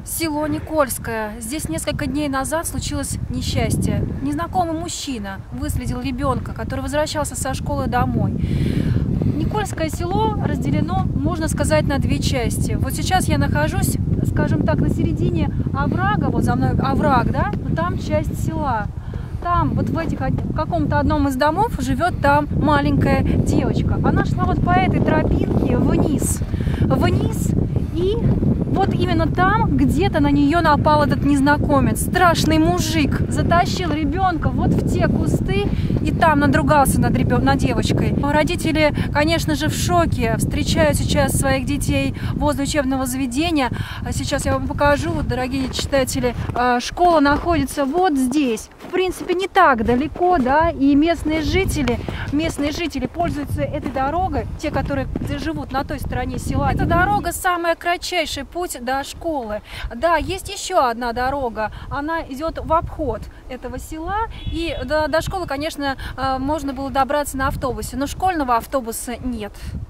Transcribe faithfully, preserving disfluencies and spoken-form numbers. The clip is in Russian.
Село Никольское. Здесь несколько дней назад случилось несчастье. Незнакомый мужчина выследил ребенка, который возвращался со школы домой. Никольское село разделено, можно сказать, на две части. Вот сейчас я нахожусь, скажем так, на середине оврага, вот за мной овраг, да, но там часть села. Там, вот в, этих, в каком-то одном из домов живет там маленькая девочка. Она шла вот по этой тропинке вниз, вниз, и вот именно там где-то на нее напал этот незнакомец. Страшный мужик затащил ребенка вот в те кусты и там надругался над, ребен... над девочкой. Родители, конечно же, в шоке, встречают сейчас своих детей возле учебного заведения. Сейчас я вам покажу, дорогие читатели, школа находится вот здесь. В принципе, не так далеко, да, и местные жители, местные жители пользуются этой дорогой, те, которые живут на той стороне села. Эта дорога самая кратчайший путь до школы. Да, есть еще одна дорога, она идет в обход этого села, и до, до школы, конечно, можно было добраться на автобусе, но школьного автобуса нет.